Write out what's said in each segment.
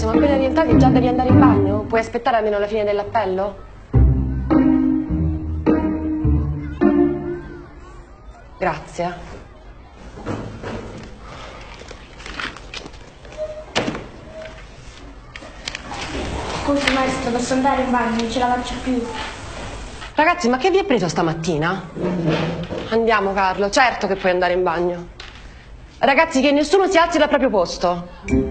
siamo appena rientrati, già devi andare in bagno? Puoi aspettare almeno la fine dell'appello? Grazie. Scusi maestro, posso andare in bagno? Non ce la faccio più. Ragazzi, ma che vi è preso stamattina? Andiamo, Carlo, certo che puoi andare in bagno. Ragazzi, che nessuno si alzi dal proprio posto.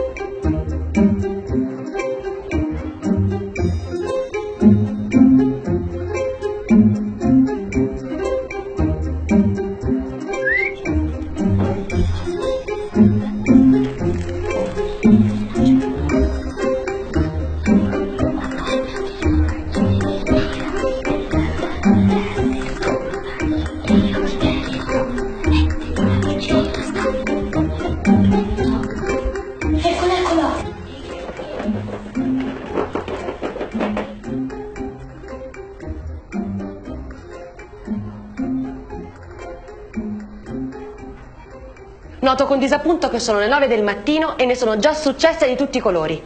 Noto con disappunto che sono le 9 del mattino e ne sono già successe di tutti i colori.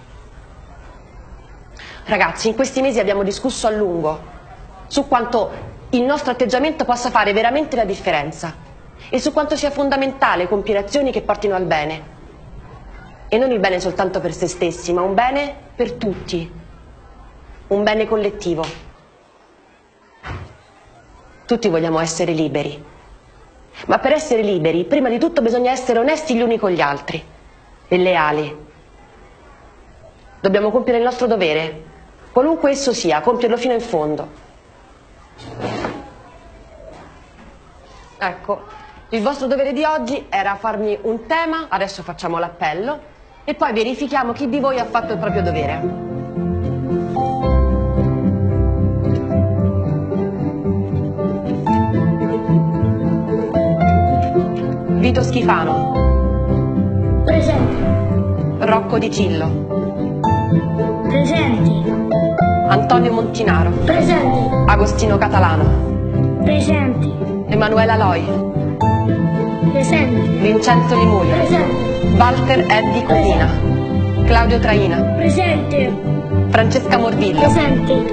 Ragazzi, in questi mesi abbiamo discusso a lungo su quanto il nostro atteggiamento possa fare veramente la differenza e su quanto sia fondamentale compiere azioni che portino al bene. E non il bene soltanto per se stessi, ma un bene per tutti, un bene collettivo. Tutti vogliamo essere liberi. Ma per essere liberi, prima di tutto bisogna essere onesti gli uni con gli altri e leali. Dobbiamo compiere il nostro dovere, qualunque esso sia, compierlo fino in fondo. Ecco, il vostro dovere di oggi era farmi un tema, adesso facciamo l'appello e poi verifichiamo chi di voi ha fatto il proprio dovere. Vito Schifano. Presente. Rocco Di Cillo. Presenti. Antonio Montinaro. Presenti. Agostino Catalano. Presenti. Emanuela Loi. Presenti. Vincenzo Limuri. Presenti. Walter Eddi Codina. Claudio Traina. Presente. Francesca Morvillo. Presenti.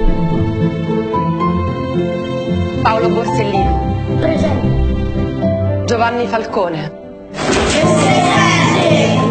Paolo Borsellino. Presenti. Giovanni Falcone. Presenti.